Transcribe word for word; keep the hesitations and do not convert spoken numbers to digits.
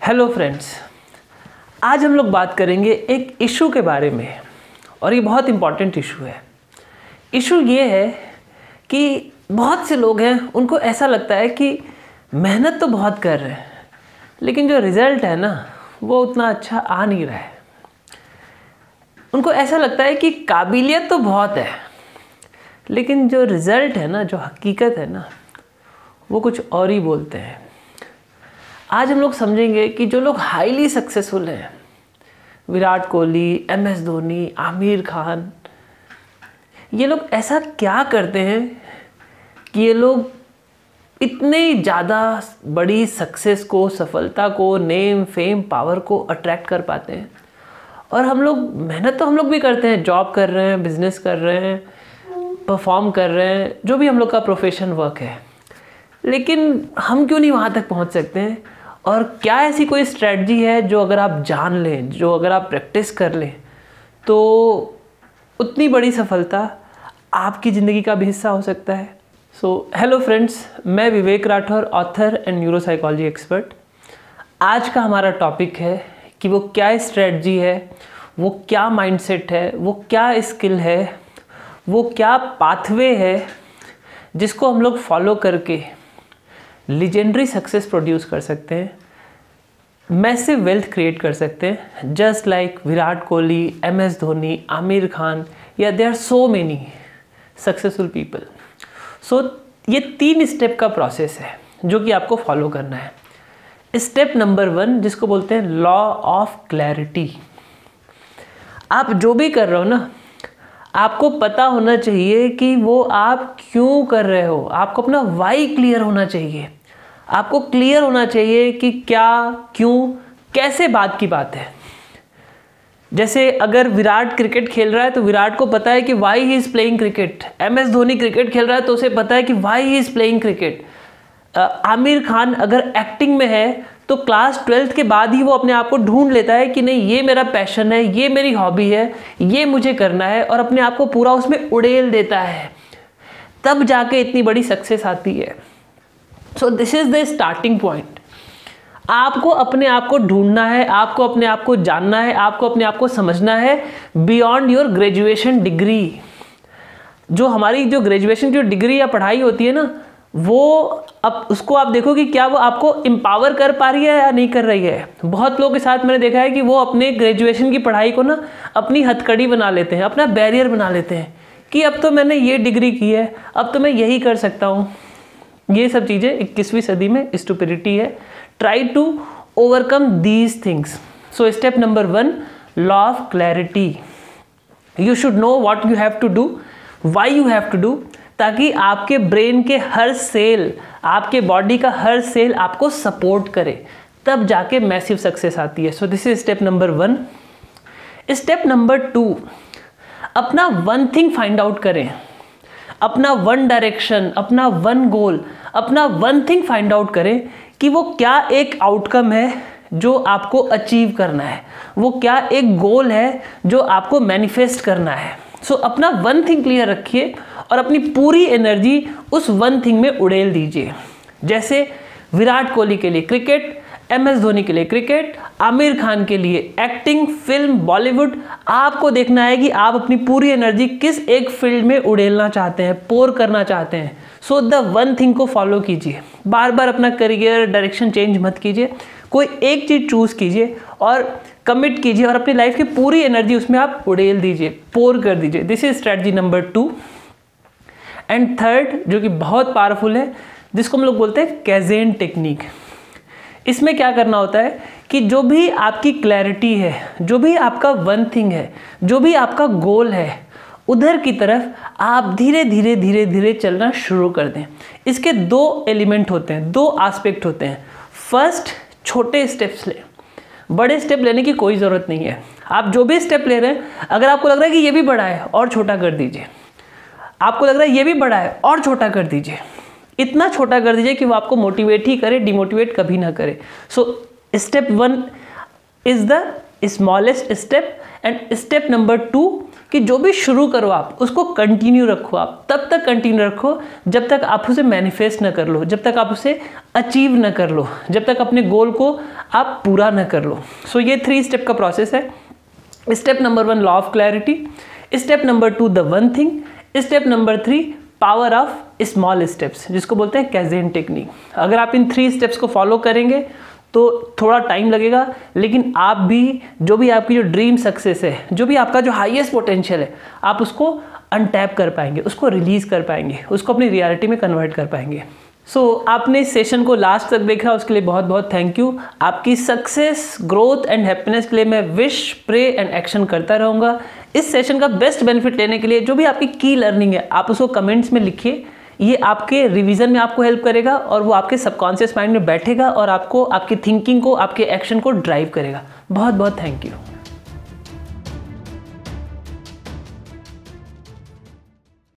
Hello friends, आज हम लोग बात करेंगे एक इशू के बारे में और ये बहुत इम्पॉर्टेंट इशू है। इशू ये है कि बहुत से लोग हैं, उनको ऐसा लगता है कि मेहनत तो बहुत कर रहे हैं लेकिन जो रिज़ल्ट है ना वो उतना अच्छा आ नहीं रहा है। उनको ऐसा लगता है कि काबिलियत तो बहुत है लेकिन जो रिज़ल्ट है ना, जो हकीकत है ना, वो कुछ और ही बोलते हैं। आज हम लोग समझेंगे कि जो लोग हाईली सक्सेसफुल हैं, विराट कोहली, एम एस धोनी, आमिर खान, ये लोग ऐसा क्या करते हैं कि ये लोग इतने ज़्यादा बड़ी सक्सेस को, सफलता को, नेम, फेम, पावर को अट्रैक्ट कर पाते हैं। और हम लोग मेहनत तो हम लोग भी करते हैं, जॉब कर रहे हैं, बिजनेस कर रहे हैं, परफॉर्म कर रहे हैं, जो भी हम लोग का प्रोफेशन वर्क है, लेकिन हम क्यों नहीं वहाँ तक पहुँच सकते हैं? और क्या ऐसी कोई स्ट्रेटजी है जो अगर आप जान लें, जो अगर आप प्रैक्टिस कर लें तो उतनी बड़ी सफलता आपकी ज़िंदगी का भी हिस्सा हो सकता है? सो हेलो फ्रेंड्स, मैं Vivek Rathore, author and neuropsychology expert. आज का हमारा टॉपिक है कि वो क्या स्ट्रेटजी है, वो क्या माइंडसेट है, वो क्या स्किल है, वो क्या पाथवे है जिसको हम लोग फॉलो करके लीजेंडरी सक्सेस प्रोड्यूस कर सकते हैं, मैसिव वेल्थ क्रिएट कर सकते हैं, just like Virat Kohli, M S Dhoni, Aamir Khan, या there are so many successful people. So ये तीन स्टेप का प्रोसेस है जो कि आपको फॉलो करना है। स्टेप नंबर वन, जिसको बोलते हैं लॉ ऑफ क्लैरिटी। आप जो भी कर रहे हो ना, आपको पता होना चाहिए कि वो आप क्यों कर रहे हो। आपको अपना वाई क्लियर होना चाहिए। आपको क्लियर होना चाहिए कि क्या, क्यों, कैसे बात की बात है। जैसे अगर विराट क्रिकेट खेल रहा है तो विराट को पता है कि why he is playing cricket. M S Dhoni cricket खेल रहा है तो उसे पता है कि why he is playing cricket. Aamir Khan अगर एक्टिंग में है तो क्लास ट्वेल्थ के बाद ही वो अपने आप को ढूंढ लेता है कि नहीं, ये मेरा पैशन है, ये मेरी हॉबी है, ये मुझे करना है, और अपने आप को पूरा उसमें उड़ेल देता है। तब जाके इतनी बड़ी सक्सेस आती है। So this is the starting point. आपको अपने आप को ढूंढना है, आपको अपने आप को जानना है, आपको अपने आप को समझना है बियॉन्ड योर ग्रेजुएशन डिग्री। जो हमारी जो ग्रेजुएशन की डिग्री या पढ़ाई होती है ना, वो अब उसको आप देखो कि क्या वो आपको एम्पावर कर पा रही है या नहीं कर रही है। बहुत लोगों के साथ मैंने देखा है कि वो अपने ग्रेजुएशन की पढ़ाई को ना अपनी हथकड़ी बना लेते हैं, अपना बैरियर बना लेते हैं कि अब तो मैंने ये डिग्री की है, अब तो मैं यही कर सकता हूँ। ये सब चीज़ें इक्कीसवीं सदी में स्टुपिडिटी है। Try to overcome these things. So step number one, law of clarity. You should know what you have to do, why you have to do, ताकि आपके ब्रेन के हर सेल, आपके बॉडी का हर सेल आपको सपोर्ट करे, तब जाके मैसिव सक्सेस आती है। So this is step number one. Step number two, अपना वन थिंग फाइंड आउट करें, अपना वन डायरेक्शन, अपना वन गोल, अपना वन थिंग फाइंड आउट करें कि वो क्या एक आउटकम है जो आपको अचीव करना है, वो क्या एक गोल है जो आपको मैनिफेस्ट करना है। सो so, अपना वन थिंग क्लियर रखिए और अपनी पूरी एनर्जी उस वन थिंग में उड़ेल दीजिए। जैसे विराट कोहली के लिए क्रिकेट, एम एस धोनी के लिए क्रिकेट, आमिर खान के लिए एक्टिंग, फिल्म, बॉलीवुड। आपको देखना है कि आप अपनी पूरी एनर्जी किस एक फील्ड में उड़ेलना चाहते हैं, पोर करना चाहते हैं। सो द वन थिंग को फॉलो कीजिए। बार बार अपना करियर डायरेक्शन चेंज मत कीजिए, कोई एक चीज़ चूज़ कीजिए और कमिट कीजिए और अपनी लाइफ की पूरी एनर्जी उसमें आप उड़ेल दीजिए, पोर कर दीजिए। This is strategy number two. And third, जो कि बहुत पावरफुल है, जिसको हम लोग बोलते हैं कैजेन टेक्निक। इसमें क्या करना होता है कि जो भी आपकी क्लैरिटी है, जो भी आपका वन थिंग है, जो भी आपका गोल है, उधर की तरफ आप धीरे धीरे धीरे धीरे चलना शुरू कर दें। इसके दो एलिमेंट होते हैं, दो एस्पेक्ट होते हैं। फर्स्ट, छोटे स्टेप्स लें। बड़े स्टेप लेने की कोई ज़रूरत नहीं है। आप जो भी स्टेप ले रहे हैं, अगर आपको लग रहा है कि ये भी बड़ा है, और छोटा कर दीजिए। आपको लग रहा है ये भी बड़ा है, और छोटा कर दीजिए। इतना छोटा कर दीजिए कि वो आपको मोटिवेट ही करे, डिमोटिवेट कभी ना करे। So step one is the smallest step, and step number two कि जो भी शुरू करो आप उसको कंटिन्यू रखो, आप तब तक कंटिन्यू रखो जब तक आप उसे मैनिफेस्ट न कर लो, जब तक आप उसे अचीव न कर लो, जब तक अपने गोल को आप पूरा न कर लो। सो so, ये थ्री स्टेप का प्रोसेस है। Step number one, law of clarity. Step number two, the one thing. Step number three, power of small steps, जिसको बोलते हैं कैज़ेन टेक्निक। अगर आप इन थ्री स्टेप्स को फॉलो करेंगे तो थोड़ा टाइम लगेगा, लेकिन आप भी जो भी आपकी जो ड्रीम सक्सेस है, जो भी आपका जो हाईएस्ट पोटेंशियल है, आप उसको अनटैप कर पाएंगे, उसको रिलीज कर पाएंगे, उसको अपनी रियलिटी में कन्वर्ट कर पाएंगे। सो so, आपने इस सेशन को लास्ट तक देखा, उसके लिए बहुत बहुत थैंक यू। आपकी सक्सेस, ग्रोथ एंड हैप्पीनेस के लिए मैं विश, प्रे एंड एक्शन करता रहूँगा। इस सेशन का बेस्ट बेनिफिट लेने के लिए जो भी आपकी की लर्निंग है, आप उसको कमेंट्स में लिखिए। ये आपके रिवीजन में आपको हेल्प करेगा और वो आपके सबकॉन्शियस माइंड में बैठेगा और आपको, आपकी थिंकिंग को, आपके एक्शन को ड्राइव करेगा। बहुत बहुत थैंक यू।